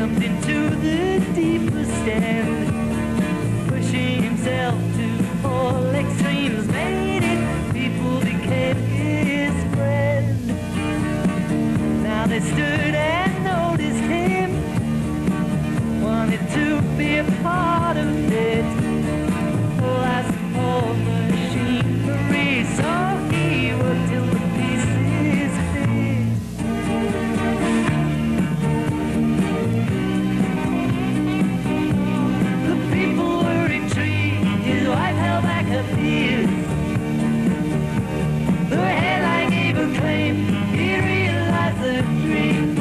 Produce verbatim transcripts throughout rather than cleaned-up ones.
jumped into the deepest end, pushing himself to all extremes, made it, people became his friend. Now they stood and noticed him, wanted to be a part of it. Oh, that's all machinery, so he worked till the pieces fit. The people were intrigued, his wife held back her fears. Her headline gave her claim, he realized the dream.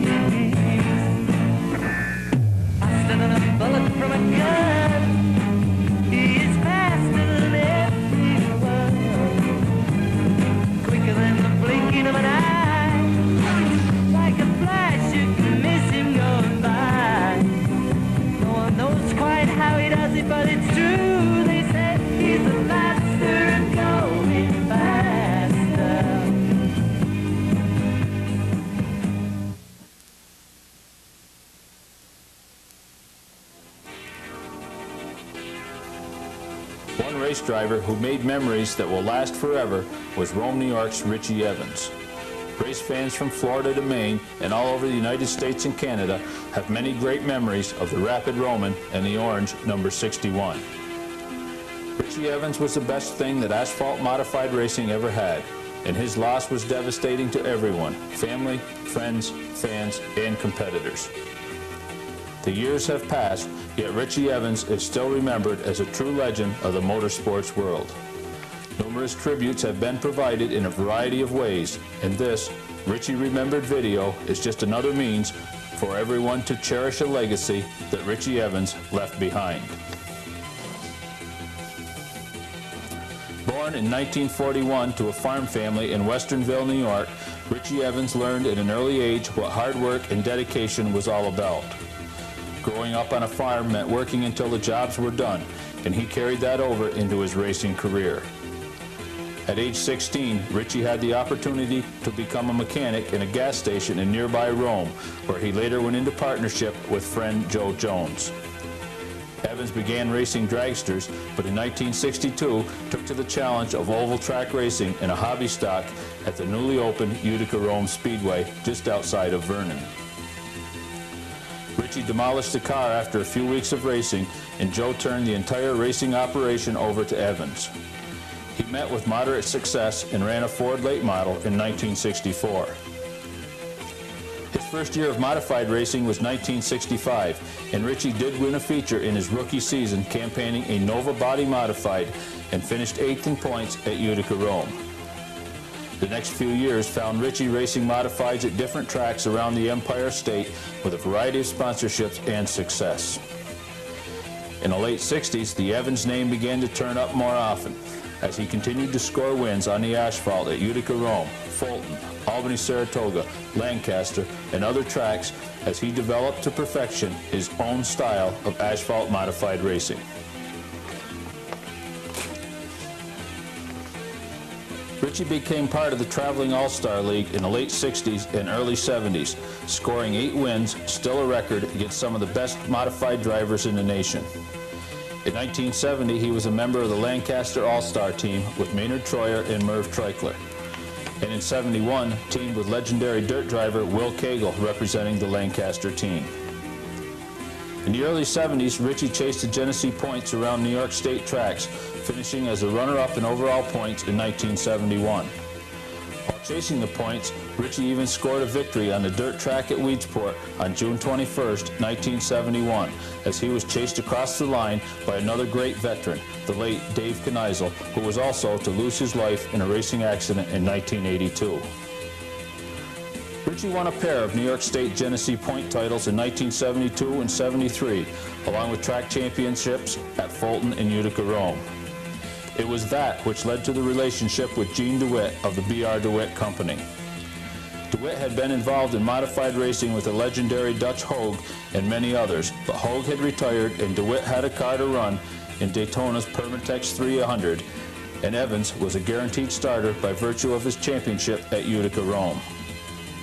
Faster than a bullet from a gun, he is faster than everyone, quicker than the blinking of an eye, like a flash you can miss him going by. No one knows quite how he does it, but it's true, they said he's a master of going faster. One race driver who made memories that will last forever was Rome, New York's Richie Evans. Race fans from Florida to Maine and all over the United States and Canada have many great memories of the Rapid Roman and the orange number sixty-one. Richie Evans was the best thing that asphalt modified racing ever had, and his loss was devastating to everyone, family, friends, fans, and competitors. The years have passed, yet Richie Evans is still remembered as a true legend of the motorsports world. Numerous tributes have been provided in a variety of ways, and this Richie Remembered video is just another means for everyone to cherish a legacy that Richie Evans left behind. Born in nineteen forty-one to a farm family in Westernville, New York, Richie Evans learned at an early age what hard work and dedication was all about. Growing up on a farm meant working until the jobs were done, and he carried that over into his racing career. At age sixteen, Richie had the opportunity to become a mechanic in a gas station in nearby Rome, where he later went into partnership with friend Joe Jones. Evans began racing dragsters, but in nineteen sixty-two took to the challenge of oval track racing in a hobby stock at the newly opened Utica Rome Speedway just outside of Vernon. Richie demolished the car after a few weeks of racing, and Joe turned the entire racing operation over to Evans. He met with moderate success and ran a Ford late model in nineteen sixty-four. His first year of modified racing was nineteen sixty-five, and Richie did win a feature in his rookie season campaigning a Nova body modified and finished eighth in points at Utica Rome. The next few years found Richie racing modifieds at different tracks around the Empire State with a variety of sponsorships and success. In the late sixties, the Evans name began to turn up more often as he continued to score wins on the asphalt at Utica Rome, Fulton, Albany, Saratoga, Lancaster, and other tracks as he developed to perfection his own style of asphalt modified racing. Richie became part of the Traveling All-Star League in the late sixties and early seventies, scoring eight wins, still a record against some of the best modified drivers in the nation. In nineteen seventy, he was a member of the Lancaster All-Star team with Maynard Troyer and Merv Treichler. And in seventy-one, teamed with legendary dirt driver Will Cagle, representing the Lancaster team. In the early seventies, Richie chased the Genesee points around New York State tracks, finishing as a runner-up in overall points in nineteen seventy-one. While chasing the points, Richie even scored a victory on the dirt track at Weedsport on June twenty-first, nineteen seventy-one, as he was chased across the line by another great veteran, the late Dave Kneisel, who was also to lose his life in a racing accident in nineteen eighty-two. Richie won a pair of New York State Genesee point titles in nineteen seventy-two and seventy-three, along with track championships at Fulton and Utica Rome. It was that which led to the relationship with Gene DeWitt of the B R DeWitt Company. DeWitt had been involved in modified racing with the legendary Dutch Hogue and many others, but Hogue had retired and DeWitt had a car to run in Daytona's Permatex three hundred, and Evans was a guaranteed starter by virtue of his championship at Utica Rome.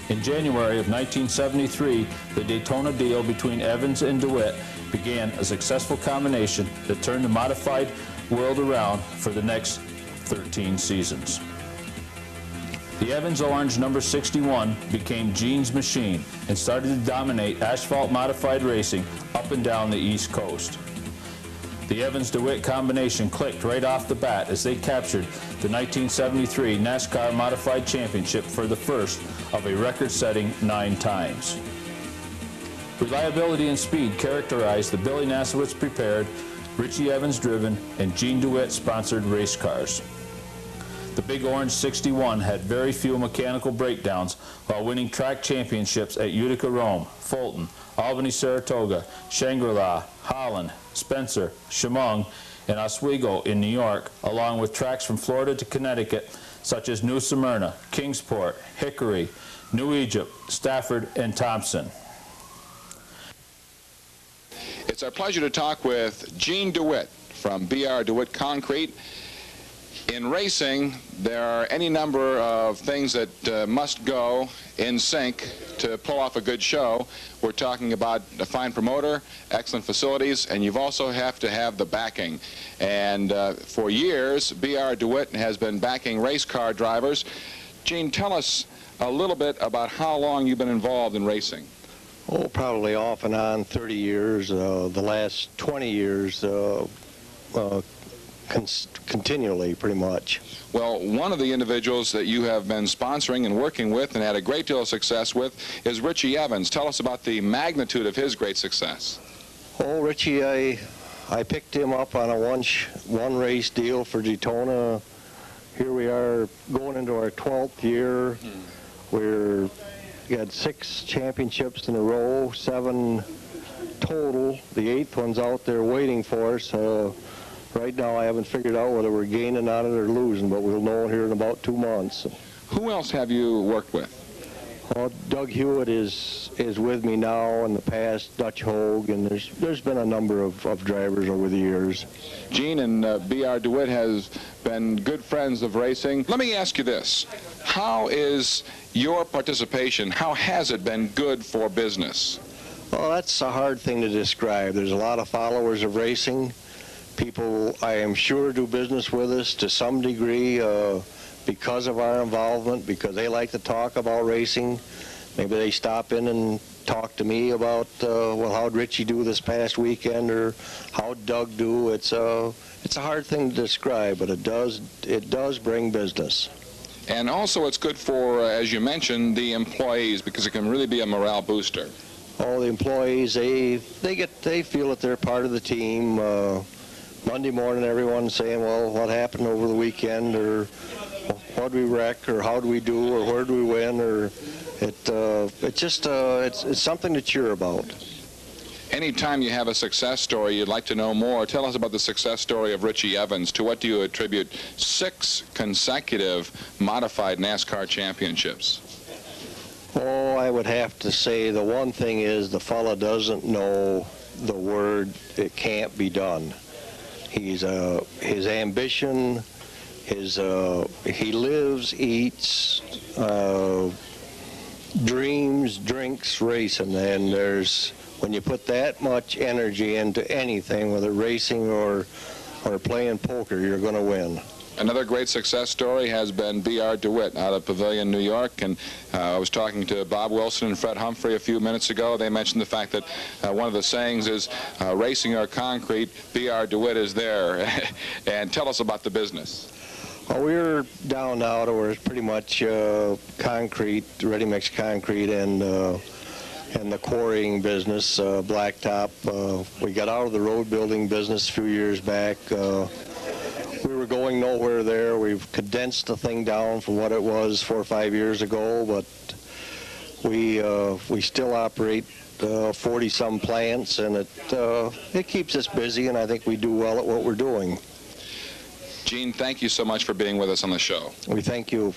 In January of nineteen seventy-three, the Daytona deal between Evans and DeWitt began a successful combination that turned the modified world around for the next thirteen seasons. The Evans Orange number sixty-one became Gene's machine and started to dominate asphalt modified racing up and down the East Coast. The Evans-DeWitt combination clicked right off the bat as they captured the nineteen seventy-three NASCAR Modified Championship for the first of a record-setting nine times. Reliability and speed characterized the Billy Nasowitz prepared, Richie Evans driven, and Gene DeWitt sponsored race cars. The Big Orange sixty-one had very few mechanical breakdowns while winning track championships at Utica Rome, Fulton, Albany Saratoga, Shangri-La, Holland, Spencer, Chemung, and Oswego in New York, along with tracks from Florida to Connecticut such as New Smyrna, Kingsport, Hickory, New Egypt, Stafford, and Thompson. It's our pleasure to talk with Gene DeWitt from B R DeWitt Concrete. In racing, there are any number of things that uh, must go in sync to pull off a good show. We're talking about a fine promoter, excellent facilities, and you also have to have the backing. And uh, for years, B R DeWitt has been backing race car drivers. Gene, tell us a little bit about how long you've been involved in racing. Oh, probably off and on thirty years. Uh, the last twenty years, uh, uh, con continually, pretty much. Well, one of the individuals that you have been sponsoring and working with and had a great deal of success with is Richie Evans. Tell us about the magnitude of his great success. Oh, Richie, I, I picked him up on a one, sh one race deal for Daytona. Here we are going into our twelfth year. Hmm. We're we had six championships in a row, seven total. The eighth one's out there waiting for us. Uh, right now I haven't figured out whether we're gaining on it or losing, but we'll know here in about two months. Who else have you worked with? Well, Doug Hewitt is is with me now. In the past, Dutch Hogue, and there's there's been a number of, of drivers over the years. Gene and uh, B R DeWitt has been good friends of racing. Let me ask you this. How is your participation, how has it been good for business? Well, that's a hard thing to describe. There's a lot of followers of racing. People, I am sure, do business with us to some degree uh, because of our involvement, because they like to talk about racing. Maybe they stop in and talk to me about, uh, well, how'd Richie do this past weekend, or how'd Doug do? It's a, it's a hard thing to describe, but it does, it does bring business. And also it's good for, uh, as you mentioned, the employees, because it can really be a morale booster. All the employees, they they get they feel that they're part of the team. Uh, Monday morning, everyone's saying, well, what happened over the weekend, or what'd we wreck, or how'd we do, or where'd we win, or it uh, it just uh, it's it's something to cheer about. Anytime you have a success story, you'd like to know more. Tell us about the success story of Richie Evans. To what do you attribute six consecutive modified NASCAR championships? Oh, I would have to say the one thing is the fella doesn't know the word "it can't be done." He's uh, his ambition, his uh, he lives, eats, uh, dreams, drinks racing, and there's when you put that much energy into anything, whether racing or or playing poker, you're going to win. Another great success story has been B R DeWitt out of Pavilion, New York, and uh, I was talking to Bob Wilson and Fred Humphrey a few minutes ago. They mentioned the fact that uh, one of the sayings is uh, racing or concrete, B R DeWitt is there. And tell us about the business. Well, we're down now to where it's pretty much uh, concrete, ready-mix concrete, and uh, and the quarrying business, uh, blacktop. Uh, we got out of the road building business a few years back. Uh, we were going nowhere there. We've condensed the thing down from what it was four or five years ago, but we uh, we still operate forty some uh, plants, and it uh, it keeps us busy, and I think we do well at what we're doing. Gene, thank you so much for being with us on the show. We thank you.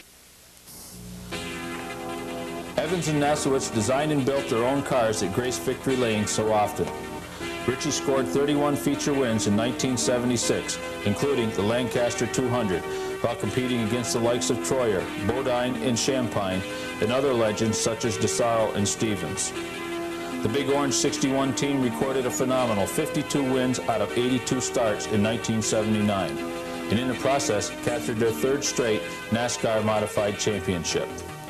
Evans and Nasowitz designed and built their own cars that grace victory lane so often. Richie scored thirty-one feature wins in nineteen seventy-six, including the Lancaster two hundred, while competing against the likes of Troyer, Bodine, and Champagne, and other legends such as DeSaro and Stevens. The Big Orange sixty-one team recorded a phenomenal fifty-two wins out of eighty-two starts in nineteen seventy-nine, and in the process captured their third straight NASCAR Modified Championship.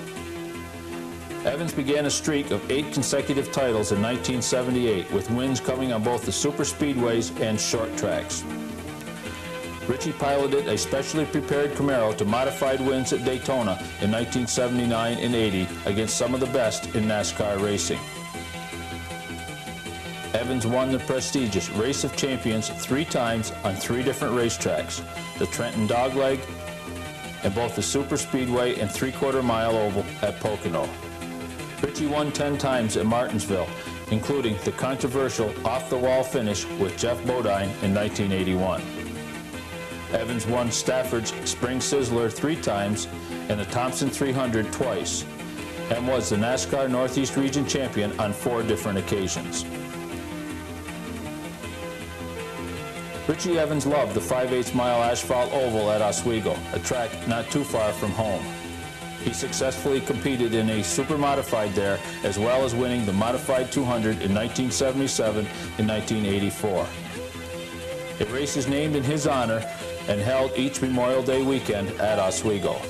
Evans began a streak of eight consecutive titles in nineteen seventy-eight, with wins coming on both the super speedways and short tracks. Richie piloted a specially prepared Camaro to modified wins at Daytona in nineteen seventy-nine and eighty against some of the best in NASCAR racing. Evans won the prestigious Race of Champions three times on three different racetracks, the Trenton Dogleg, and both the Super Speedway and three-quarter mile oval at Pocono. Richie won ten times at Martinsville, including the controversial off-the-wall finish with Jeff Bodine in nineteen eighty-one. Evans won Stafford's Spring Sizzler three times and the Thompson three hundred twice, and was the NASCAR Northeast Region champion on four different occasions. Richie Evans loved the five eighths mile asphalt oval at Oswego, a track not too far from home. He successfully competed in a super modified there, as well as winning the modified two hundred in nineteen seventy-seven and nineteen eighty-four. A race is named in his honor and held each Memorial Day weekend at Oswego.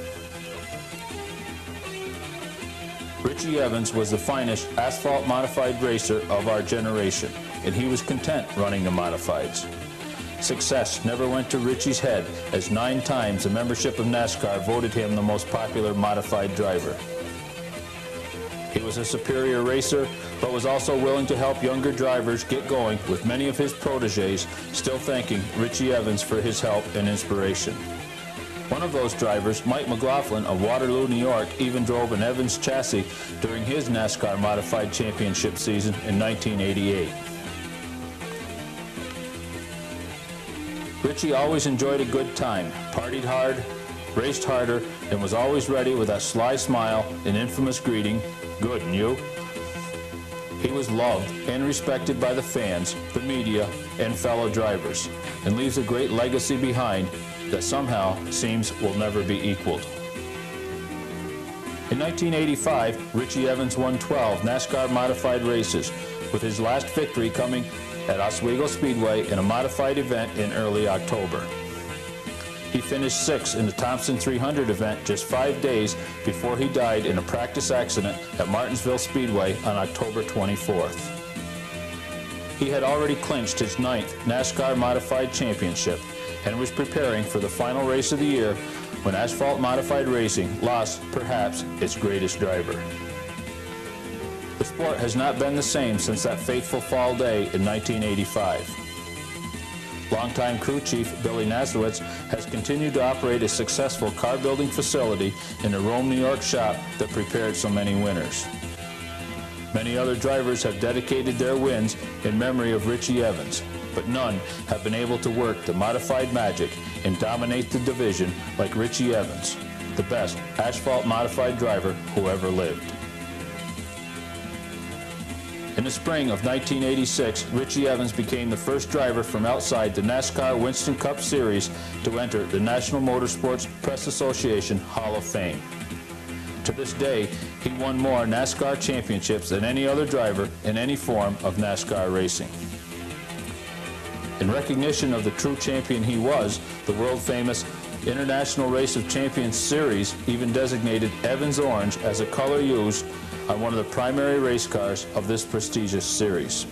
Richie Evans was the finest asphalt modified racer of our generation, and he was content running the modifieds. Success never went to Richie's head, as nine times the membership of NASCAR voted him the most popular modified driver. He was a superior racer, but was also willing to help younger drivers get going, with many of his protégés still thanking Richie Evans for his help and inspiration. One of those drivers, Mike McLaughlin of Waterloo, New York, even drove an Evans chassis during his NASCAR Modified Championship season in nineteen eighty-eight. Richie always enjoyed a good time, partied hard, raced harder, and was always ready with a sly smile and infamous greeting, "Good, and you?" He was loved and respected by the fans, the media, and fellow drivers, and leaves a great legacy behind that somehow seems will never be equaled. In nineteen eighty-five, Richie Evans won twelve NASCAR modified races, with his last victory coming at Oswego Speedway in a modified event in early October. He finished sixth in the Thompson three hundred event just five days before he died in a practice accident at Martinsville Speedway on October twenty-fourth. He had already clinched his ninth NASCAR Modified Championship and was preparing for the final race of the year when asphalt modified racing lost perhaps its greatest driver. The sport has not been the same since that fateful fall day in nineteen eighty-five. Longtime crew chief Billy Nasowitz has continued to operate a successful car building facility in the Rome, New York shop that prepared so many winners. Many other drivers have dedicated their wins in memory of Richie Evans, but none have been able to work the modified magic and dominate the division like Richie Evans, the best asphalt modified driver who ever lived. In the spring of nineteen eighty-six, Richie Evans became the first driver from outside the NASCAR Winston Cup Series to enter the National Motorsports Press Association Hall of Fame. To this day, he won more NASCAR championships than any other driver in any form of NASCAR racing. In recognition of the true champion he was, the world-famous International Race of Champions Series even designated Evans Orange as a color used on one of the primary race cars of this prestigious series.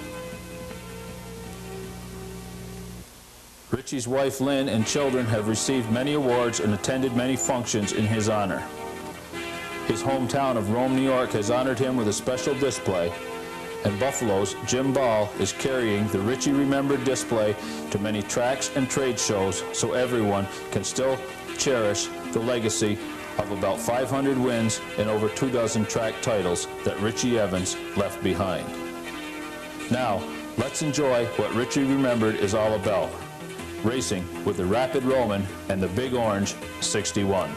Richie's wife Lynn and children have received many awards and attended many functions in his honor. His hometown of Rome, New York has honored him with a special display, and Buffalo's Jim Ball is carrying the Richie Remembered display to many tracks and trade shows so everyone can still cherish the legacy of about five hundred wins and over two dozen track titles that Richie Evans left behind. Now, let's enjoy what Richie Remembered is all about, racing with the Rapid Roman and the Big Orange sixty-one.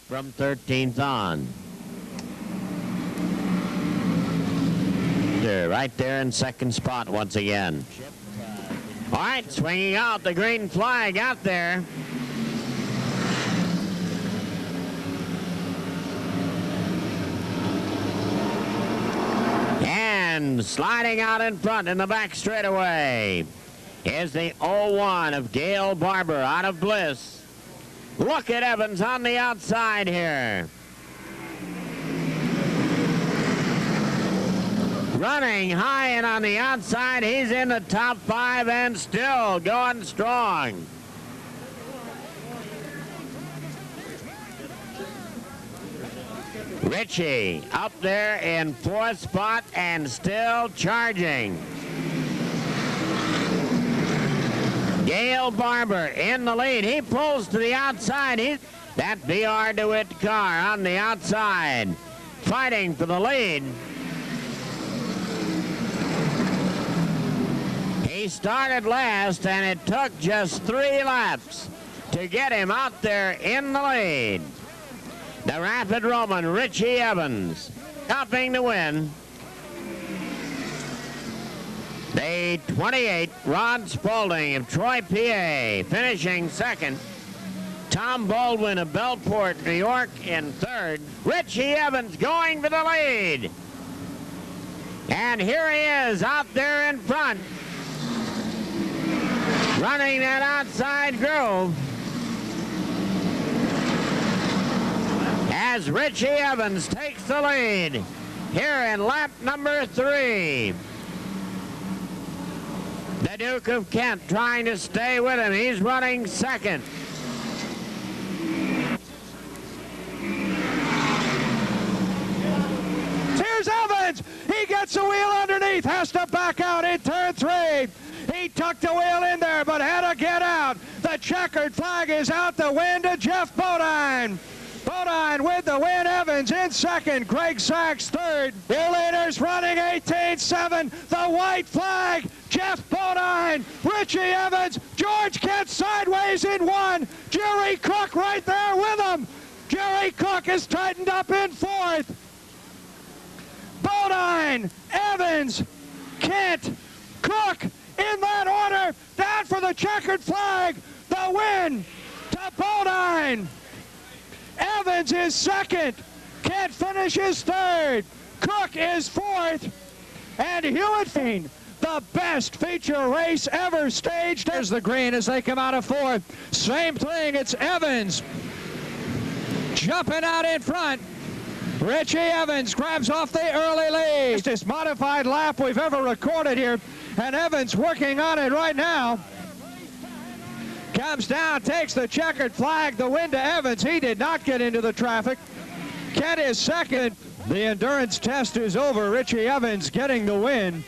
from thirteenth on. They're right there in second spot once again. All right, swinging out the green flag out there. And sliding out in front in the back straightaway is the oh one of Gail Barber out of Bliss. Look at Evans on the outside here. Running high and on the outside, he's in the top five and still going strong. Richie up there in fourth spot and still charging. Gail Barber in the lead. He pulls to the outside. He's that B R DeWitt car on the outside, fighting for the lead. He started last, and it took just three laps to get him out there in the lead. The Rapid Roman, Richie Evans, topping the win. The twenty-eight, Ron Spaulding of Troy, P A, finishing second. Tom Baldwin of Belport, New York, in third. Richie Evans going for the lead. And here he is out there in front, running that outside groove. As Richie Evans takes the lead here in lap number three. The Duke of Kent trying to stay with him. He's running second. Here's Evans. He gets the wheel underneath, has to back out in turn three. He tucked the wheel in there, but had to get out. The checkered flag is out the win to Jeff Bodine. Bodine with the win. Evans in second. Greg Sachs third. The leaders running eighteen seven. The white flag. Jeff Bodine. Richie Evans. George Kent sideways in one. Jerry Cook right there with him. Jerry Cook is tightened up in fourth. Bodine, Evans, Kent, Cook in that order. Down for the checkered flag. The win to Bodine. Evans is second. Kent finishes third. Cook is fourth. And Hewitt, the best feature race ever staged. There's the green as they come out of fourth. Same thing, it's Evans jumping out in front. Richie Evans grabs off the early lead. Fastest modified lap we've ever recorded here. And Evans working on it right now. Comes down, takes the checkered flag, the win to Evans. He did not get into the traffic. Kent is second. The endurance test is over. Richie Evans getting the win.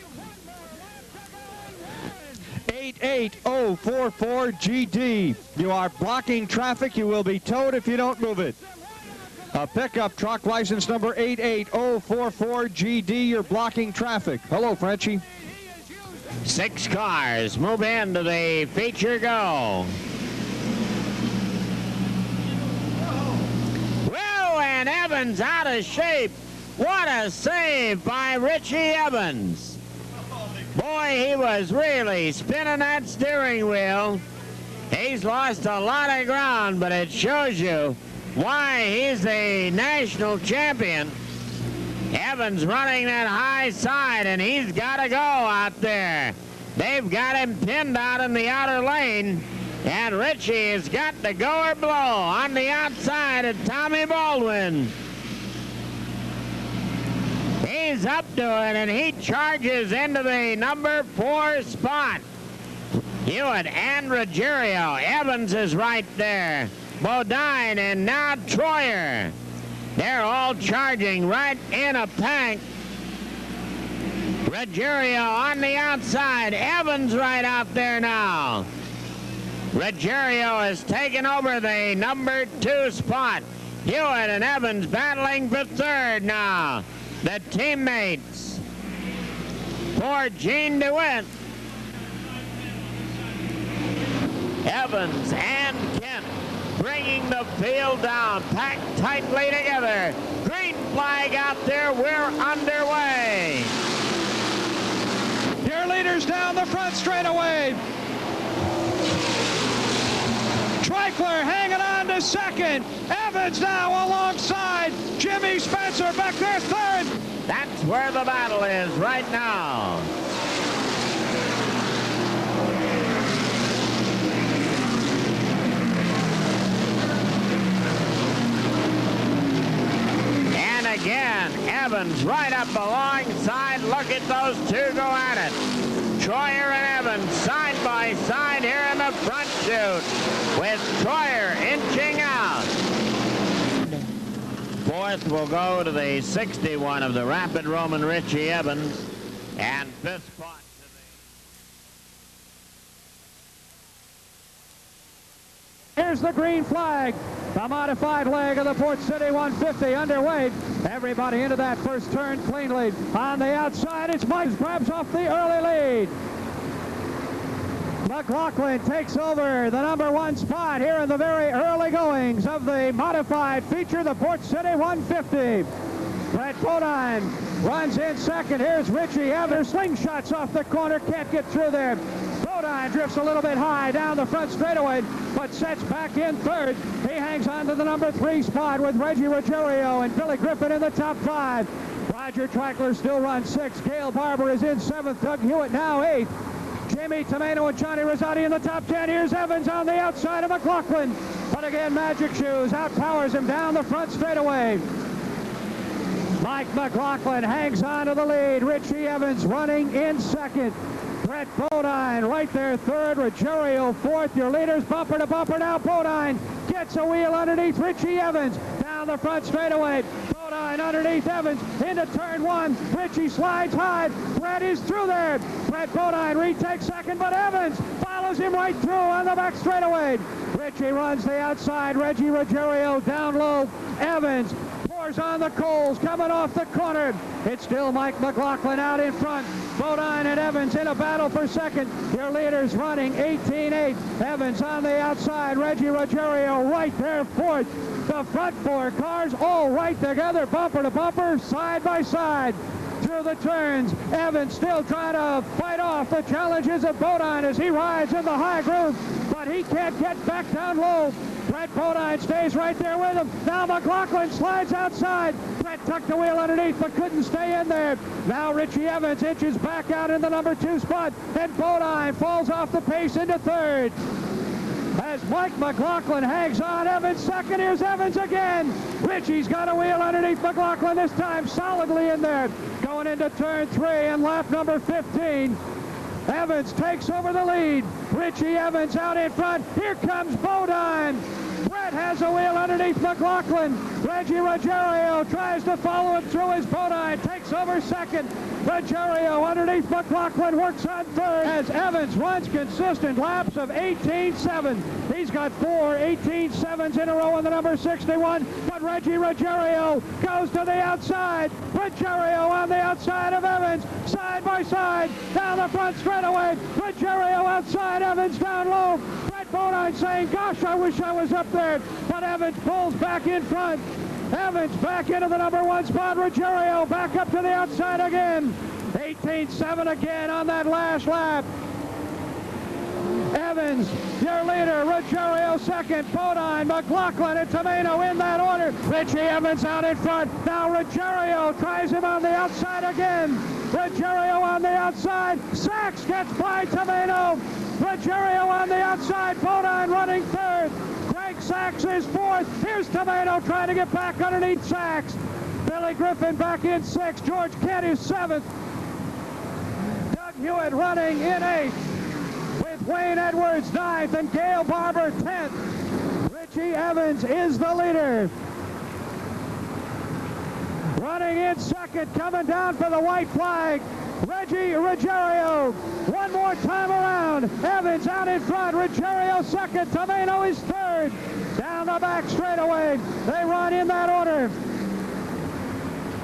eight eight oh four four G D. You are blocking traffic. You will be towed if you don't move it. A pickup truck, license number eight eight oh four four G D. You're blocking traffic. Hello, Frenchie. Six cars move into the feature go. Whoa, and Evans out of shape. What a save by Richie Evans. Boy, he was really spinning that steering wheel. He's lost a lot of ground, but it shows you why he's the national champion. Evans running that high side, and he's got to go out there. They've got him pinned out in the outer lane, and Richie has got the go or blow on the outside of Tommy Baldwin. He's up to it, and he charges into the number four spot. Hewitt and Ruggiero. Evans is right there. Bodine and now Troyer. They're all charging right in a pack. Ruggiero on the outside. Evans right out there now. Ruggiero has taken over the number two spot. Hewitt and Evans battling for third now. The teammates for Gene DeWitt. Evans and Kent bringing the field down, packed tightly together. Green flag out there, we're underway. Your leaders down the front straightaway. Treichler hanging on to second. Evans now alongside Jimmy Spencer back there third. That's where the battle is right now. And again, Evans right up alongside. Look at those two go at it. Troyer and Evans side by side here in the front chute, with Troyer inching out. Fourth will go to the sixty-one of the Rapid Roman Richie Evans, and fifth spot to the... Here's the green flag. The modified leg of the Port City one fifty underway. Everybody into that first turn cleanly. On the outside, it's Mike grabs off the early lead. McLaughlin takes over the number one spot here in the very early goings of the modified feature, the Port City one fifty. Brett ProNyne runs in second. Here's Richie Evans. Slingshots off the corner, can't get through there. ProNyne drifts a little bit high down the front straightaway, but sets back in third. He hangs on to the number three spot with Reggie Ruggiero and Billy Griffin in the top five. Roger Treichler still runs sixth. Gail Barber is in seventh. Doug Hewitt now eighth. Jimmy Tomeno and Johnny Rosati in the top ten. Here's Evans on the outside of McLaughlin. But again, Magic Shoes outpowers him down the front straightaway. Mike McLaughlin hangs on to the lead. Richie Evans running in second. Brett ProNyne right there third. Ruggiero fourth. Your leaders bumper to bumper now. ProNyne gets a wheel underneath Richie Evans down the front straightaway. ProNyne underneath Evans into turn one. Richie slides high. Brett is through there. Brett ProNyne retakes second, but Evans follows him right through on the back straightaway. Richie runs the outside. Reggie Ruggiero down low. Evans pours on the coals coming off the corner. It's still Mike McLaughlin out in front. ProNyne and Evans in a battle for second. Your leaders running eighteen eight. Evans on the outside. Reggie Ruggiero right there fourth. The front four cars all right together, bumper to bumper, side by side. Through the turns, Evans still trying to fight off the challenges of ProNyne as he rides in the high groove, but he can't get back down low. Brett ProNyne stays right there with him. Now McLaughlin slides outside. Brett tucked the wheel underneath but couldn't stay in there. Now Richie Evans inches back out in the number two spot. Then ProNyne falls off the pace into third. As Mike McLaughlin hangs on, Evans second. Here's Evans again. Richie's got a wheel underneath McLaughlin this time, solidly in there. Going into turn three and lap number fifteen. Evans takes over the lead. Richie Evans out in front. Here comes ProNyne. Brett has a wheel underneath McLaughlin. Reggie Ruggiero tries to follow him through as ProNyne takes over second. Ruggiero underneath McLaughlin works on third as Evans runs consistent laps of eighteen seven. He's got four eighteen sevens in a row in the number sixty-one, but Reggie Ruggiero goes to the outside. Ruggiero on the outside of Evans, side by side, down the front straightaway. Ruggiero outside, Evans down low. Brett ProNyne saying, gosh, I wish I was up there, but Evans pulls back in front. Evans back into the number one spot. Ruggiero back up to the outside again. eighteen seven again on that last lap. Evans, your leader. Ruggiero second. ProNyne, McLaughlin, and Tomeno in that order. Richie Evans out in front. Now Ruggiero tries him on the outside again. Ruggiero on the outside. Sachs gets by Tomeno. Ruggiero on the outside. ProNyne running third. Greg Sachs is fourth. Here's Tomeno trying to get back underneath Sachs. Billy Griffin back in sixth. George Kent is seventh. Doug Hewitt running in eighth. With Wayne Edwards ninth and Gail Barber tenth. Richie Evans is the leader. Running in second, coming down for the white flag. Reggie Ruggiero, one more time around. Evans out in front, Ruggiero second, Tomeno is third. Down the back straightaway, they run in that order.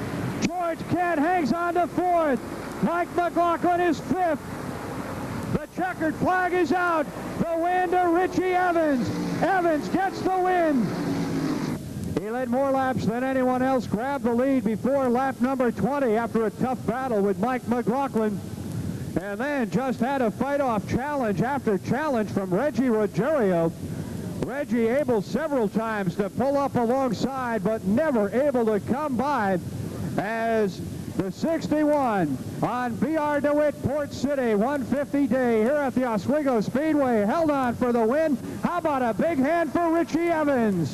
George Kent hangs on to fourth. Mike McLaughlin is fifth. The checkered flag is out. The win to Richie Evans. Evans gets the win. He led more laps than anyone else, grabbed the lead before lap number twenty after a tough battle with Mike McLaughlin. And then just had a fight-off challenge after challenge from Reggie Ruggiero. Reggie able several times to pull up alongside, but never able to come by as the sixty-one on B R DeWitt Port City one fifty day here at the Oswego Speedway held on for the win. How about a big hand for Richie Evans?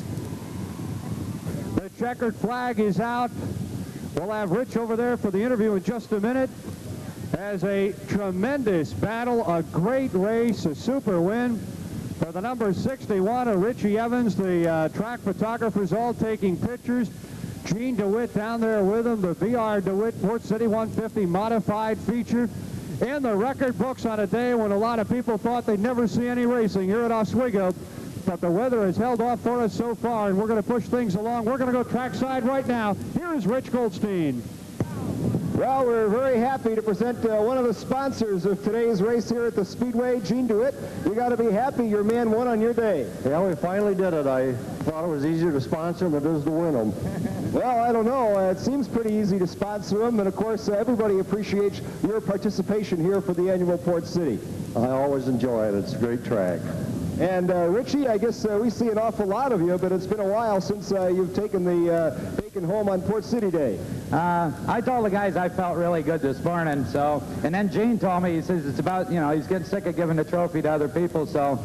The checkered flag is out. We'll have Rich over there for the interview in just a minute. As a tremendous battle, a great race, a super win for the number sixty-one of Richie Evans. The uh, track photographers all taking pictures. Gene DeWitt down there with him. The B R DeWitt Port City one fifty modified feature in the record books on a day when a lot of people thought they'd never see any racing here at Oswego. But the weather has held off for us so far, and we're going to push things along. We're going to go trackside right now. Here is Rich Goldstein. Well, we're very happy to present uh, one of the sponsors of today's race here at the Speedway, Gene DeWitt. You got to be happy your man won on your day. Yeah, we finally did it. I thought it was easier to sponsor than it is to win them. Well, I don't know. Uh, it seems pretty easy to sponsor them, and of course, uh, everybody appreciates your participation here for the annual Port City. I always enjoy it. It's a great track. And uh, Richie, I guess uh, we see an awful lot of you, but it's been a while since uh, you've taken the uh, bacon home on Port City Day. Uh, I told the guys I felt really good this morning, so, and then Gene told me, he says it's about, you know, he's getting sick of giving the trophy to other people, so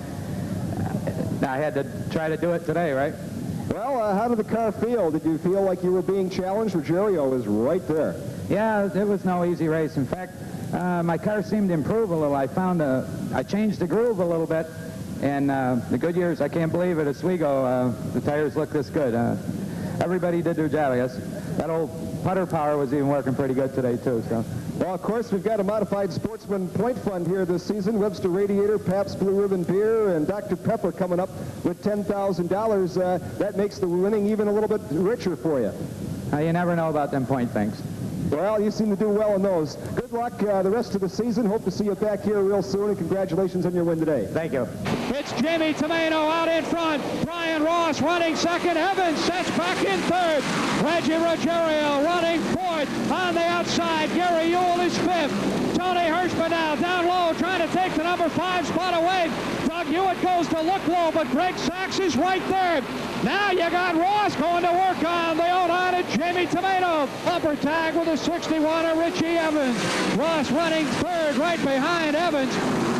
I had to try to do it today, right? Well, uh, how did the car feel? Did you feel like you were being challenged? Ruggiero was right there. Yeah, it was no easy race. In fact, uh, my car seemed to improve a little. I found a, I changed the groove a little bit. And uh, the good years, I can't believe it, at Oswego, uh, the tires look this good. Uh, everybody did their job, I guess. That old putter power was even working pretty good today, too. So. Well, of course, we've got a modified Sportsman Point Fund here this season. Webster Radiator, Pabst Blue Ribbon Beer, and Doctor Pepper coming up with ten thousand dollars. Uh, that makes the winning even a little bit richer for you. Uh, you never know about them point things. Well, you seem to do well in those. Good luck uh, the rest of the season. Hope to see you back here real soon, and congratulations on your win today. Thank you. It's Jimmy Tomato out in front. Brian Ross running second. Evans sets back in third. Reggie Ruggiero running fourth. On the outside, Gary Ewell is fifth. Tony Hirschman now down low, trying to take the number five spot away. Doug Hewitt goes to look low, but Greg Sachs is right there. Now you got Ross going to work on the oh nine and Jamie Tomato. Upper tag with a sixty-one of Richie Evans. Ross running third right behind Evans.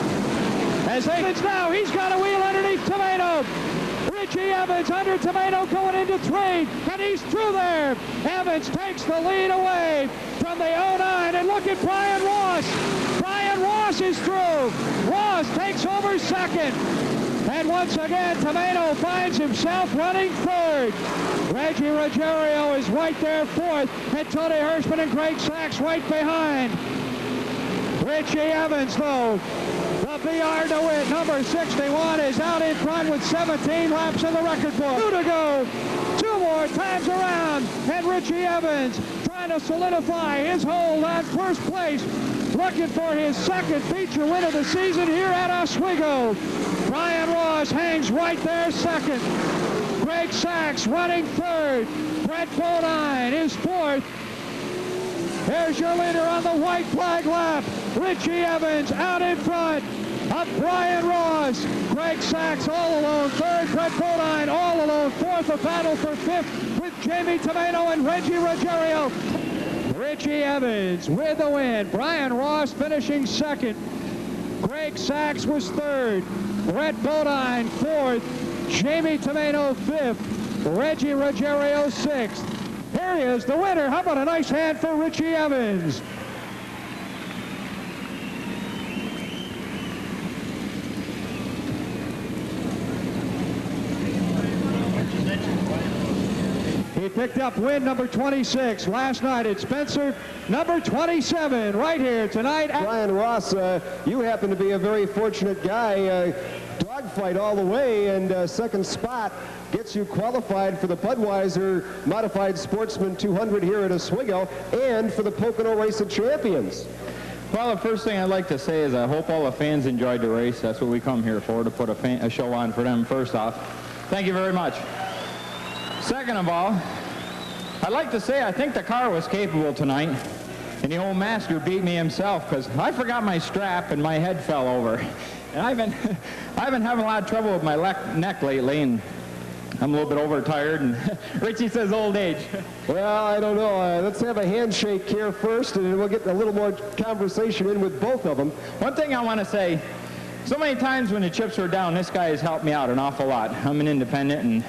As they now, he's got a wheel underneath Tomato. Richie Evans under Tomato going into three, and he's through there. Evans takes the lead away from the oh nine, and look at Brian Ross. Brian Ross is through. Ross takes over second. And once again, Tomato finds himself running third. Reggie Ruggiero is right there fourth, and Tony Hirschman and Greg Sachs right behind. Richie Evans, though, the B R DeWitt number sixty-one, is out in front with seventeen laps in the record book. Two to go. Two more times around, and Richie Evans trying to solidify his hold on first place, looking for his second feature win of the season here at Oswego. Brian Ross hangs right there second. Greg Sachs running third. Brett ProNyne is fourth. There's your leader on the white flag lap. Richie Evans out in front of Brian Ross. Greg Sachs all alone third. Brett ProNyne all alone fourth. A battle for fifth with Jamie Tomato and Reggie Ruggiero. Richie Evans with the win. Brian Ross finishing second. Greg Sachs was third. Brett ProNyne fourth. Jamie Tomato fifth. Reggie Ruggiero sixth. Here he is, the winner. How about a nice hand for Richie Evans? He picked up win number twenty-six last night at Spencer. Number twenty-seven right here tonight. Brian Ross, uh, you happen to be a very fortunate guy. Uh, dogfight all the way, and uh, second spot gets you qualified for the Budweiser Modified Sportsman two hundred here at Oswego and for the Pocono Race of Champions. Well, the first thing I'd like to say is I hope all the fans enjoyed the race. That's what we come here for, to put a, fan, a show on for them first off. Thank you very much. Second of all, I'd like to say I think the car was capable tonight, and the old master beat me himself because I forgot my strap and my head fell over. And I've been, I've been having a lot of trouble with my neck lately, and I'm a little bit overtired, and Richie says old age. Well, I don't know. Uh, let's have a handshake here first, and we'll get a little more conversation in with both of them. One thing I want to say, so many times when the chips were down, this guy has helped me out an awful lot. I'm an independent, and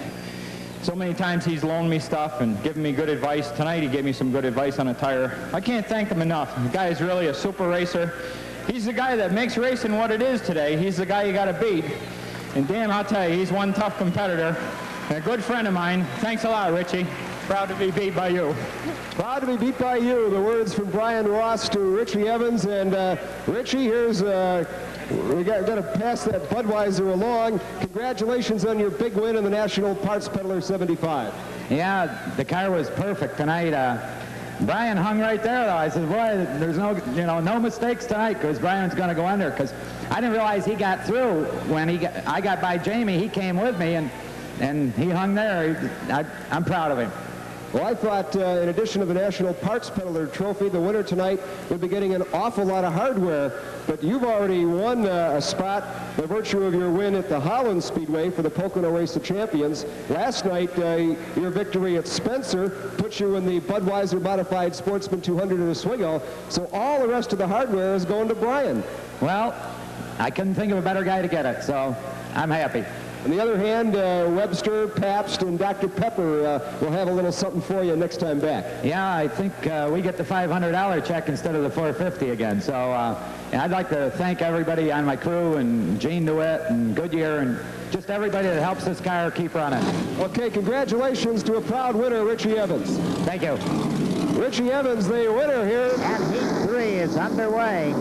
so many times he's loaned me stuff and given me good advice. Tonight he gave me some good advice on a tire. I can't thank him enough. The guy is really a super racer. He's the guy that makes racing what it is today. He's the guy you got to beat. And damn, I'll tell you, he's one tough competitor. And a good friend of mine. Thanks a lot, Richie. Proud to be beat by you. Proud to be beat by you. The words from Brian Ross to Richie Evans. And uh, Richie, here's, uh, we got, got to pass that Budweiser along. Congratulations on your big win in the National Parts Peddler seventy-five. Yeah, the car was perfect tonight. Uh, Brian hung right there, though. I said, boy, there's no, you know, no mistakes tonight because Brian's going to go under. Because I didn't realize he got through when he got, I got by Jamie. He came with me, and and he hung there. I, I'm proud of him. Well, I thought, uh, in addition to the National Parts Peddler Trophy, the winner tonight would be getting an awful lot of hardware. But you've already won uh, a spot by virtue of your win at the Holland Speedway for the Pocono Race of Champions. Last night, uh, your victory at Spencer put you in the Budweiser Modified Sportsman two hundred at Oswego. So all the rest of the hardware is going to Brian. Well, I couldn't think of a better guy to get it, so I'm happy. On the other hand, uh, Webster, Pabst, and Doctor Pepper uh, will have a little something for you next time back. Yeah, I think uh, we get the five hundred dollar check instead of the four fifty again. So uh, and I'd like to thank everybody on my crew, and Gene DeWitt and Goodyear, and just everybody that helps this car keep running. Okay, congratulations to a proud winner, Richie Evans. Thank you. Richie Evans, the winner here. And heat three is underway.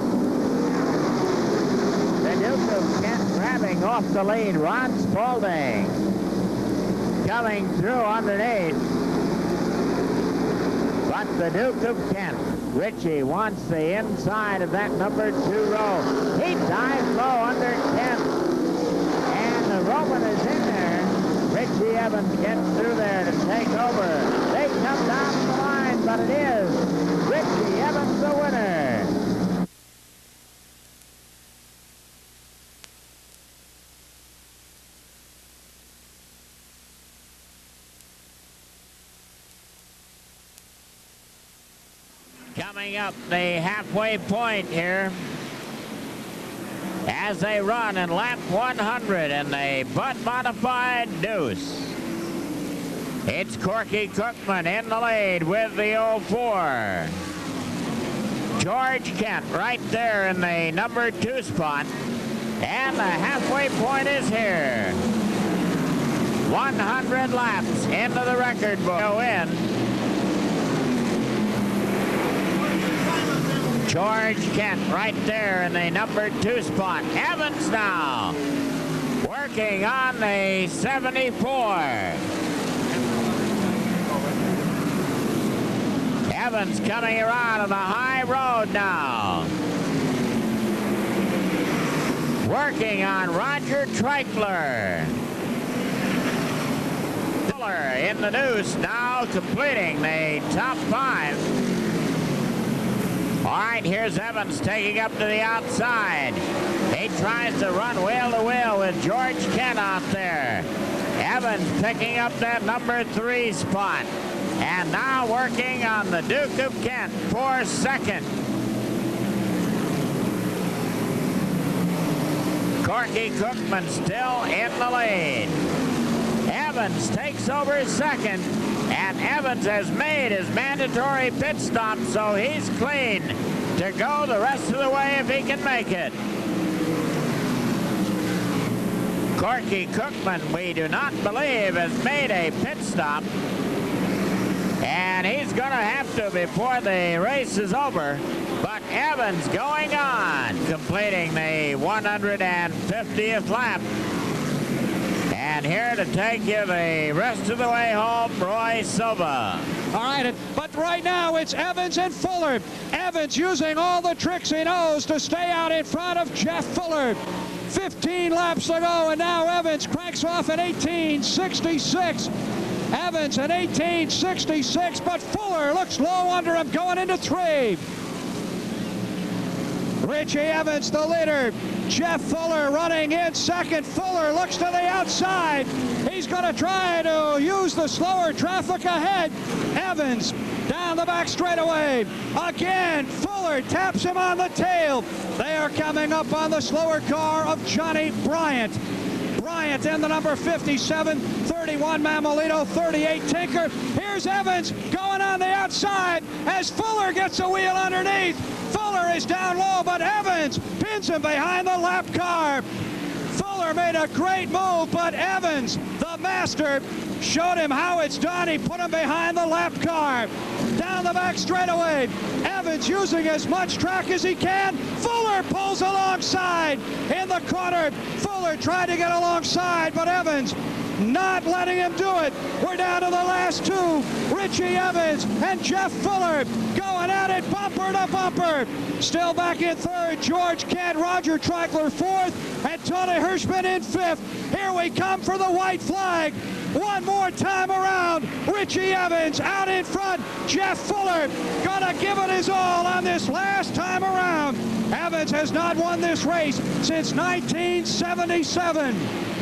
The Duke of Kent grabbing off the lead. Ron Spaulding coming through underneath. But the Duke of Kent, Richie, wants the inside of that number two row. He dives low under Kent. And the Roman is in there. Richie Evans gets through there to take over. They come down the line, but it is Richie Evans the winner. Coming up the halfway point here as they run in lap one hundred in the Bud Modified Deuce. It's Corky Cookman in the lead with the oh four. George Kent right there in the number two spot. And the halfway point is here. one hundred laps into the record book. Go in. George Kent right there in the number two spot. Evans now working on the seventy-four. Evans coming around on the high road now. Working on Roger Treichler. Miller in the Deuce now completing the top five. All right, here's Evans taking up to the outside. He tries to run wheel to wheel with George Kent out there. Evans picking up that number three spot. And now working on the Duke of Kent for second. Corky Cookman still in the lead. Evans takes over second. And Evans has made his mandatory pit stop, so he's clean to go the rest of the way if he can make it. Corky Cookman, we do not believe, has made a pit stop. And he's going to have to before the race is over. But Evans going on, completing the one hundred fiftieth lap. And here to take you the rest of the way home, Roy Silva. All right, but But right now it's Evans and Fuller. Evans using all the tricks he knows to stay out in front of Jeff Fuller. fifteen laps to go, and now Evans cranks off at eighteen sixty-six. Evans at eighteen sixty-six, but Fuller looks low under him going into three. Richie Evans, the leader. Jeff Fuller running in second. Fuller looks to the outside. He's going to try to use the slower traffic ahead. Evans down the back straightaway. Again, Fuller taps him on the tail. They are coming up on the slower car of Johnny Bryant. Bryant in the number fifty-seven, thirty-one Mamalito, thirty-eight Tinker. Here's Evans going on the outside as Fuller gets a wheel underneath. Fuller is down low, but Evans pins him behind the lap car. Fuller made a great move, but Evans, the master, showed him how it's done. He put him behind the lap car. Down the back straightaway. Evans using as much track as he can. Fuller pulls alongside in the corner. Fuller tried to get alongside, but Evans not letting him do it. We're down to the last two. Richie Evans and Jeff Fuller going at it bumper to bumper. Still back in third, George Kent, Roger Treichler fourth, and Tony Hirschman in fifth. Here we come for the white flag. One more time around. Richie Evans out in front. Jeff Fuller gonna give it his all on this last time around. Evans has not won this race since nineteen seventy-seven.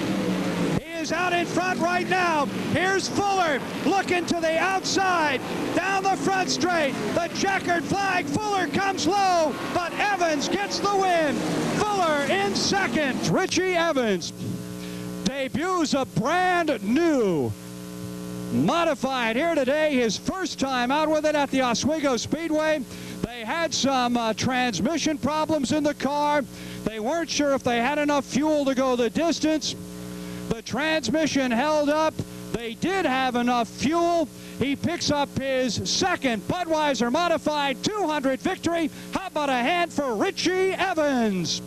Is out in front right now. Here's Fuller looking to the outside, down the front straight. The checkered flag. Fuller comes low, but Evans gets the win. Fuller in second. Richie Evans debuts a brand new modified here today. His first time out with it at the Oswego Speedway. They had some uh, transmission problems in the car. They weren't sure if they had enough fuel to go the distance. The transmission held up. They did have enough fuel. He picks up his second Budweiser Modified two hundred victory. How about a hand for Richie Evans?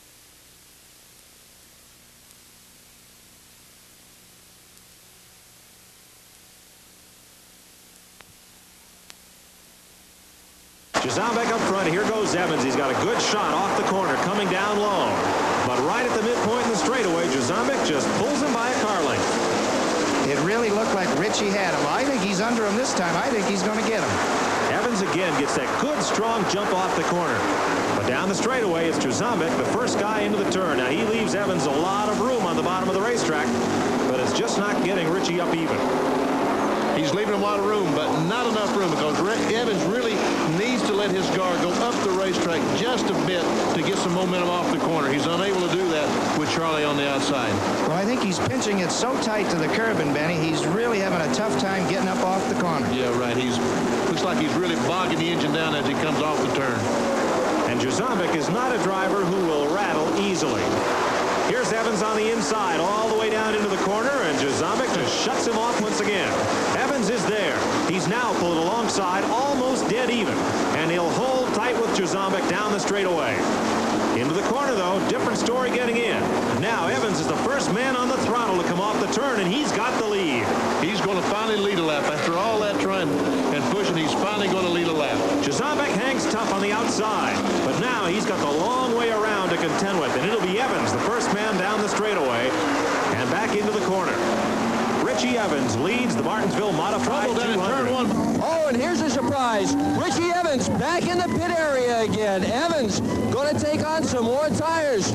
Jazambek up front. Here goes Evans. He's got a good shot off the corner, coming down low. But right at the midpoint in the straightaway, Jazambek just pulls him by a car length. It really looked like Richie had him. I think he's under him this time. I think he's going to get him. Evans again gets that good, strong jump off the corner. But down the straightaway, it's Jazambek, the first guy into the turn. Now, he leaves Evans a lot of room on the bottom of the racetrack, but it's just not getting Richie up even. He's leaving him a lot of room, but not enough room because Evans really needs to let his car go up the racetrack just a bit to get some momentum off the corner. He's unable to do that with Charlie on the outside. Well, I think he's pinching it so tight to the curb, and Benny, he's really having a tough time getting up off the corner. Yeah, right. He's looks like he's really bogging the engine down as he comes off the turn. And Jazambek is not a driver who will rattle easily. Here's Evans on the inside, all the way down into the corner, and Jazambek just shuts him off once again. Evans is there. He's now pulled alongside, almost dead even, and he'll hold tight with Jazambek down the straightaway. Into the corner, though, different story getting in. Now Evans is the first man on the throttle to come off the turn, and he's got the lead. He's going to finally lead a lap. After all that trying and pushing, he's finally going to lead a lap. Jazambek hangs tough on the outside, but now he's got the long way around to contend with, and it'll be Evans, the first man down the straightaway, and back into the corner. Richie Evans leads the Martinsville Modified two hundred. Oh, and here's a surprise. Richie Evans back in the pit area again. Evans going to take on some more tires.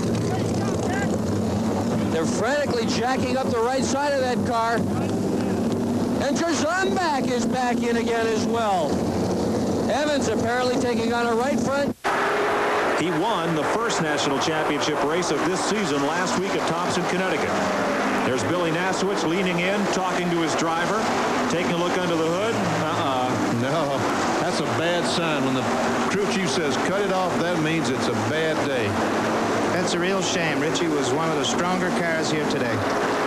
They're frantically jacking up the right side of that car. And Jazambek is back in again as well. Evans apparently taking on a right front. He won the first national championship race of this season last week at Thompson, Connecticut. There's Billy Nasowitz leaning in, talking to his driver, taking a look under the hood. Uh-uh. No, that's a bad sign. When the crew chief says cut it off, that means it's a bad day. That's a real shame. Richie was one of the stronger cars here today.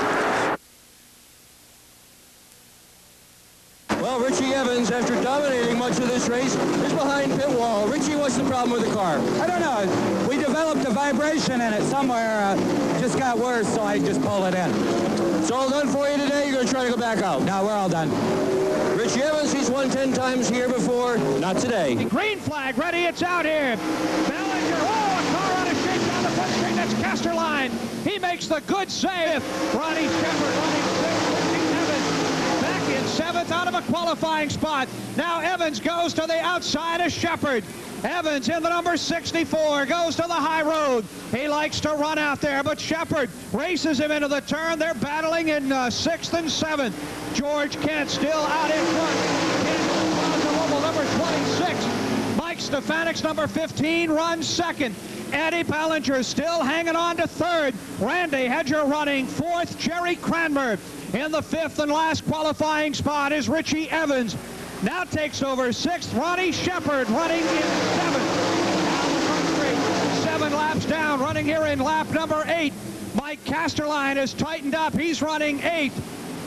Well, Richie Evans, after dominating much of this race, is behind pit wall. Richie, what's the problem with the car? I don't know. We developed developed a vibration in it somewhere. Uh, just got worse, so I just pulled it in. It's all done for you today? You're going to try to go back out? Now we're all done. Richie Evans, he's won ten times here before. Not today. Green flag ready, it's out here. Bellinger, oh, a car out of shape down the front straight. That's Casterline. He makes the good save. Ronnie Shepard running sixth. Evans back in seventh out of a qualifying spot. Now Evans goes to the outside of Shepard. Evans in the number sixty-four goes to the high road. He likes to run out there, but Shepard races him into the turn. They're battling in uh, sixth and seventh. George Kent still out in front. Kent the Roble, number twenty-six. Mike Stefanik's number fifteen runs second. Eddie Ballinger still hanging on to third. Randy Hedger running fourth. Jerry Cranmer in the fifth and last qualifying spot is Richie Evans. Now takes over sixth. Ronnie Shepard running in seventh. Down the front straight. Seven laps down, running here in lap number eight. Mike Casterline has tightened up. He's running eighth.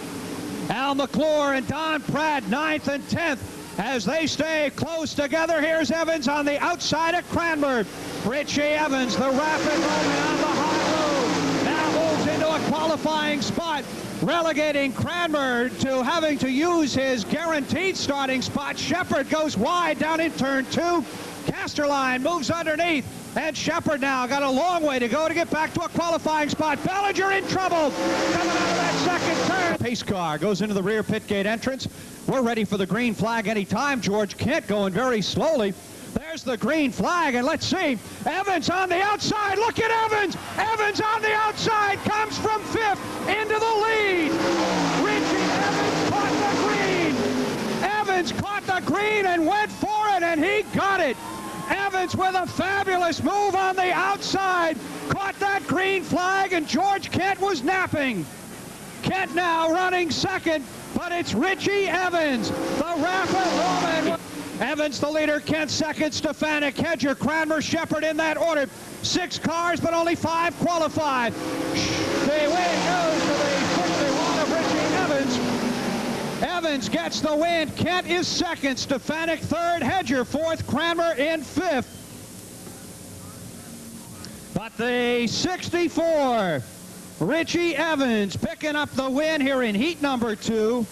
Al McClure and Don Pratt ninth and tenth. As they stay close together, here's Evans on the outside of Cranmer. Richie Evans, the rapid moment on the high road, now moves into a qualifying spot, relegating Cranmer to having to use his guaranteed starting spot. Shepard goes wide down in turn two. Casterline moves underneath, and Shepard now got a long way to go to get back to a qualifying spot. Bellinger in trouble, coming out of that second turn. Pace car goes into the rear pit gate entrance. We're ready for the green flag anytime. George Kent going very slowly. There's the green flag, and let's see. Evans on the outside. Look at Evans. Evans on the outside comes from fifth into the lead. Richie Evans caught the green. Evans caught the green and went for it, and he got it. Evans with a fabulous move on the outside. Caught that green flag, and George Kent was napping. Kent now running second, but it's Richie Evans, the rapid Roman. Evans the leader, Kent second, Stefanik, Hedger, Cranmer, Shepard in that order. Six cars, but only five qualify. The win goes to the sixty-one of Richie Evans. Evans gets the win. Kent is second, Stefanik third, Hedger fourth, Cranmer in fifth. But the sixty-four, Richie Evans picking up the win here in heat number two.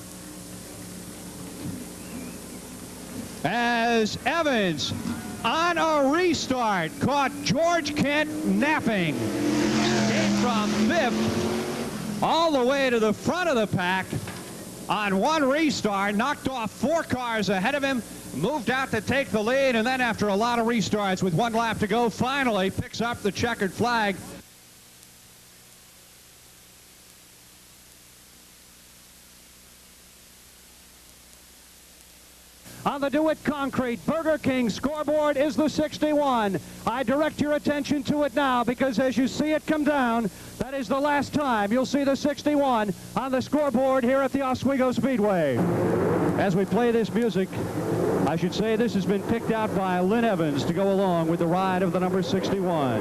As Evans on a restart caught George Kent napping. Came from fifth all the way to the front of the pack on one restart, knocked off four cars ahead of him, moved out to take the lead, and then after a lot of restarts with one lap to go, finally picks up the checkered flag. On the DeWitt Concrete Burger King scoreboard is the sixty-one. I direct your attention to it now because as you see it come down, that is the last time you'll see the sixty-one on the scoreboard here at the Oswego Speedway. As we play this music, I should say this has been picked out by Lynn Evans to go along with the ride of the number sixty-one.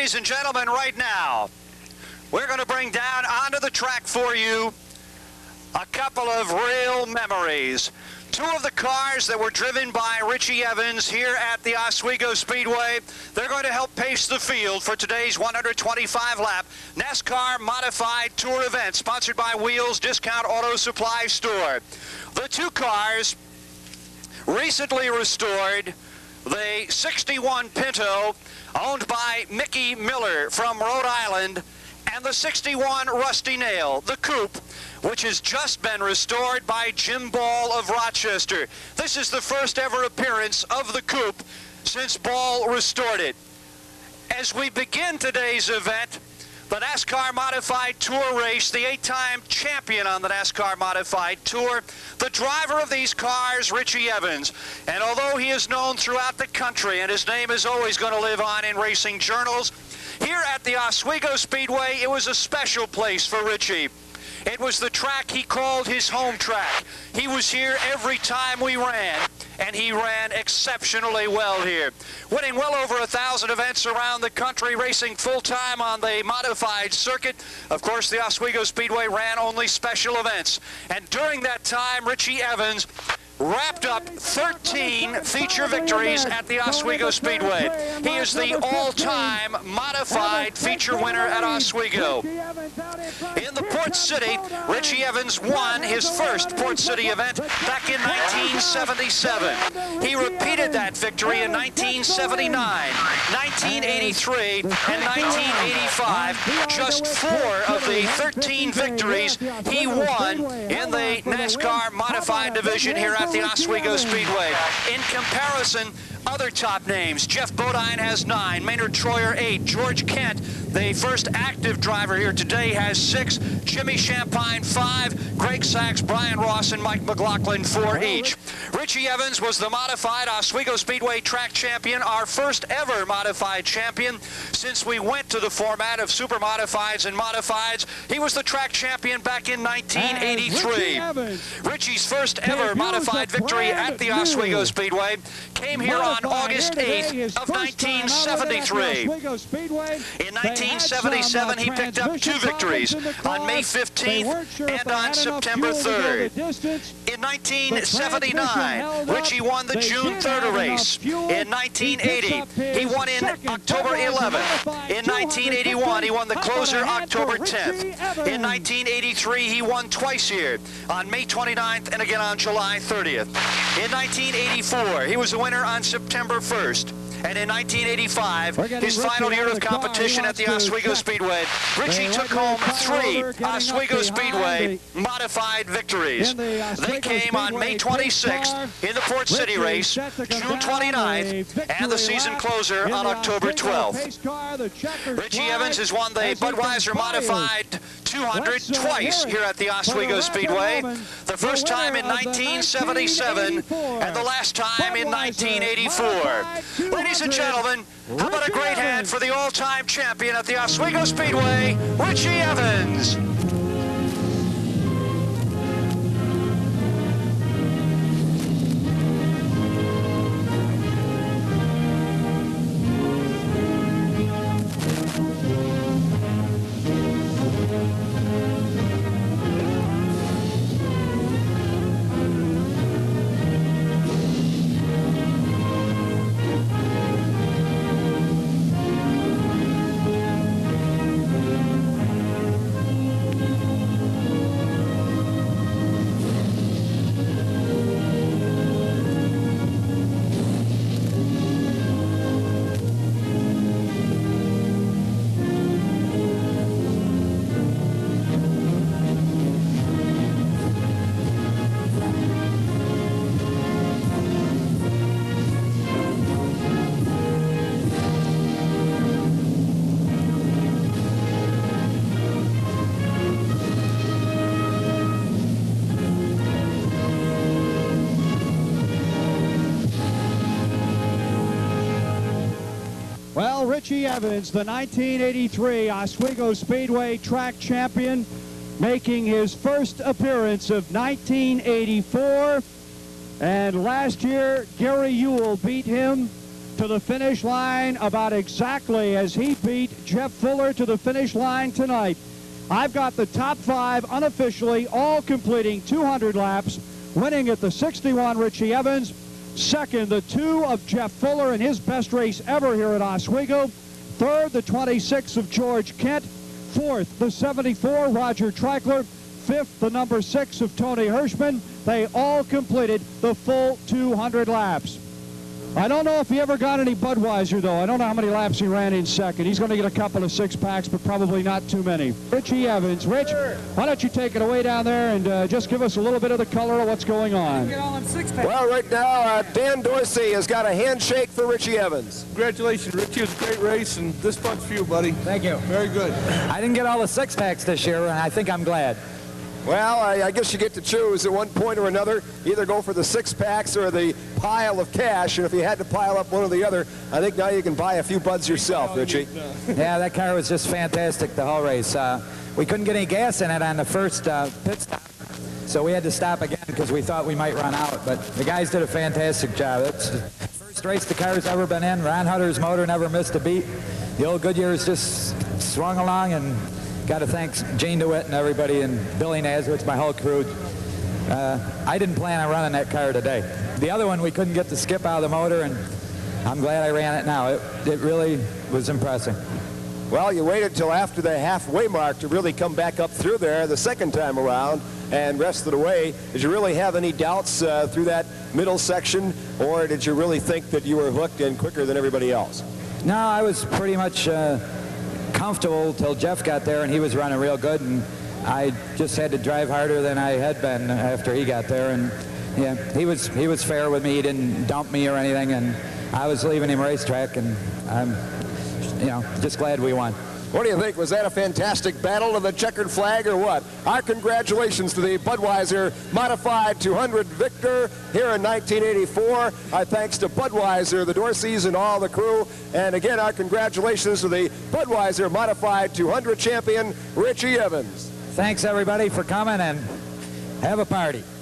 Ladies and gentlemen, right now, we're going to bring down onto the track for you a couple of real memories. Two of the cars that were driven by Richie Evans here at the Oswego Speedway. They're going to help pace the field for today's one hundred twenty-five lap NASCAR Modified Tour event, sponsored by Wheels Discount Auto Supply Store. The two cars recently restored: the sixty-one Pinto, owned by Mickey Miller from Rhode Island, and the sixty-one Rusty Nail, the coupe, which has just been restored by Jim Ball of Rochester. This is the first ever appearance of the coupe since Ball restored it. As we begin today's event, the NASCAR Modified Tour race, the eight-time champion on the NASCAR Modified Tour, the driver of these cars, Richie Evans. And although he is known throughout the country and his name is always going to live on in racing journals, here at the Oswego Speedway, it was a special place for Richie. It was the track he called his home track. He was here every time we ran, and he ran exceptionally well here, winning well over a thousand events around the country, racing full-time on the modified circuit. Of course, the Oswego Speedway ran only special events, and during that time, Richie Evans wrapped up thirteen feature victories at the Oswego Speedway. He is the all-time modified feature winner at Oswego. In the Port City, Richie Evans won his first Port City event back in nineteen seventy-seven. He repeated that victory in nineteen seventy-nine, nineteen eighty-three, and nineteen eighty-five. Just four of the thirteen victories he won in the NASCAR modified division here at the Oswego Speedway. In comparison, other top names: Jeff Bodine has nine, Maynard Troyer eight, George Kent, the first active driver here today, has six, Jimmy Champagne five, Greg Sachs, Brian Ross, and Mike McLaughlin four each. Richie Evans was the modified Oswego Speedway track champion, our first ever modified champion since we went to the format of super modifieds and modifieds. He was the track champion back in nineteen eighty-three. Richie's first ever modified victory at the Oswego Speedway came here on August eighth of nineteen seventy-three. In nineteen seventy-seven, he picked up two victories, on May fifteenth and on September third. In nineteen seventy-nine, Richie won the June third race. In nineteen eighty, he won in October eleventh. In nineteen eighty-one, he won the closer October tenth. In nineteen eighty-three, he won twice here, on May twenty-ninth and again on July thirtieth. In nineteen eighty-four, he was a winner on September first. And in nineteen eighty-five, his final year of competition at the Oswego Speedway, Richie took home three Oswego Speedway modified victories. They came on May twenty-sixth in the Port City race, June twenty-ninth, and the season closer on October twelfth. Richie Evans has won the Budweiser Modified two hundred twice here at the Oswego Speedway. The first time in nineteen seventy-seven and the last time in nineteen eighty-four. Ladies and gentlemen, how about a great hand for the all-time champion at the Oswego Speedway, Richie Evans. Well, Richie Evans, the nineteen eighty-three Oswego Speedway track champion, making his first appearance of nineteen eighty-four. And last year, Gary Ewell beat him to the finish line about exactly as he beat Jeff Fuller to the finish line tonight. I've got the top five unofficially, all completing two hundred laps, winning at the sixty-one, Richie Evans. Second, the two of Jeff Fuller in his best race ever here at Oswego. Third, the twenty-six of George Kent. Fourth, the seventy-four, Roger Treichler. Fifth, the number six of Tony Hirschman. They all completed the full two hundred laps. I don't know if he ever got any Budweiser, though. I don't know how many laps he ran in second. He's going to get a couple of six-packs, but probably not too many. Richie Evans. Rich, why don't you take it away down there and uh, just give us a little bit of the color of what's going on. Well, right now, uh, Dan Dorsey has got a handshake for Richie Evans. Congratulations, Richie. It was a great race, and this bunch for you, buddy. Thank you. Very good. I didn't get all the six-packs this year, and I think I'm glad. Well, I, I guess you get to choose at one point or another. Either go for the six-packs or the pile of cash, and if you had to pile up one or the other, I think now you can buy a few buds yourself, Richie. Yeah, that car was just fantastic the whole race. Uh, we couldn't get any gas in it on the first uh, pit stop, so we had to stop again because we thought we might run out, but the guys did a fantastic job. It's the first race the car's ever been in. Ron Hutter's motor never missed a beat. The old Goodyear's just swung along, and got to thank Gene DeWitt and everybody, and Billy Nazowitz, my whole crew. Uh, I didn't plan on running that car today. The other one, we couldn't get the skip out of the motor, and I'm glad I ran it now. It, it really was impressive. Well, you waited till after the halfway mark to really come back up through there the second time around and rested away. Did you really have any doubts uh, through that middle section, or did you really think that you were hooked and quicker than everybody else? No, I was pretty much uh, comfortable till Jeff got there, and he was running real good, and I just had to drive harder than I had been after he got there. And yeah, he was he was fair with me. He didn't dump me or anything, and I was leaving him racetrack, and I'm you know just glad we won. What do you think? Was that a fantastic battle of the checkered flag or what? Our congratulations to the Budweiser Modified two hundred victor here in nineteen eighty-four. Our thanks to Budweiser, the Dorseys, and all the crew. And again, our congratulations to the Budweiser Modified two hundred champion, Richie Evans. Thanks, everybody, for coming, and have a party.